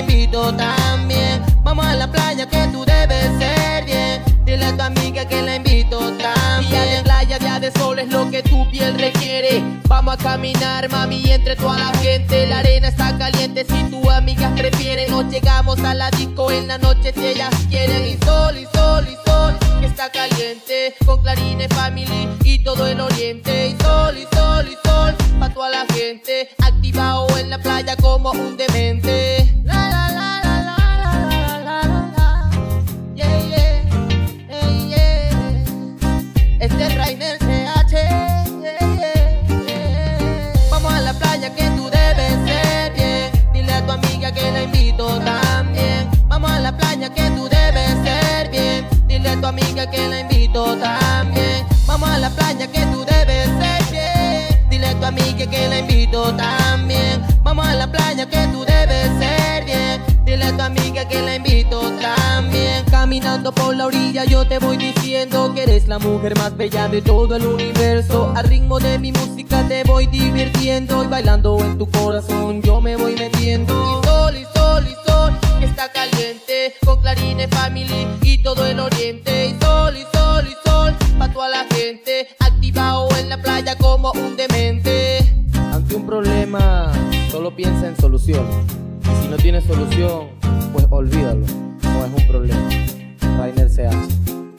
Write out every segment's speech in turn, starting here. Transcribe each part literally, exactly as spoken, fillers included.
invito también. Vamos a la playa que tú debes ser bien. Dile a tu amiga que la invito también. Día de playa, día de sol es lo que tu piel requiere. Vamos a caminar, mami, entre toda la gente. La arena está caliente si tus amigas prefieren. Nos llegamos a la disco en la noche si ellas quieren. Y sol, y sol, y sol, que está caliente. Con Clarines Family y todo el oriente. Y sol, y sol, y sol, pa' toda la gente. Activado en la playa como un demente. La, la, la, la, la, la, la, la, la. Yeah, yeah, hey, yeah. Este es Rainer C H. Yeah, yeah, yeah. Vamos a la playa que tú debes ser bien. Dile a tu amiga que la invito también. Vamos a la playa que tú debes ser bien. Dile a tu amiga que la invito también. Vamos a la playa que tú debes ser bien. Dile a tu amiga que la invito también. Vamos a la playa que tú debes ser bien. Dile a tu amiga que la invito también. Caminando por la orilla yo te voy diciendo que eres la mujer más bella de todo el universo. Al ritmo de mi música te voy divirtiendo. Y bailando en tu corazón yo me voy metiendo. Y sol, y sol, y sol, que está caliente. Con Clarines Family y todo el oriente. Y sol, y sol, y sol, pa' toda la gente. Activado en la playa como un demente. Ante un problema, solo piensa en solución. Y si no tienes solución, pues olvídalo. No es un problema. Rainer C H.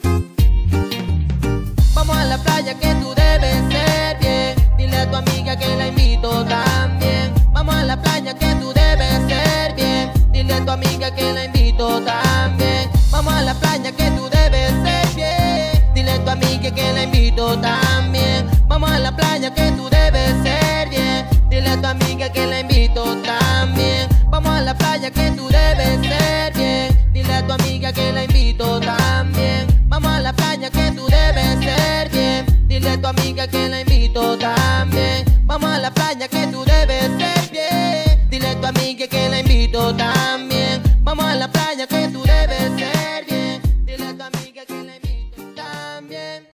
Vamos a la playa que tú debes ser bien. Dile a tu amiga que la invito también. Vamos a la playa que tú debes ser bien. Dile a tu amiga que la invito también. Vamos a la playa que tú debes ser bien. Dile a tu amiga que la invito también. Vamos a la playa que tú debes ser bien. Dile a tu amiga que la invito también. Vamos a la playa que tú debes ser bien. Dile a tu amiga que la invito también. Vamos a la playa que tú debes ser bien. Dile a tu amiga que la invito también. Vamos a la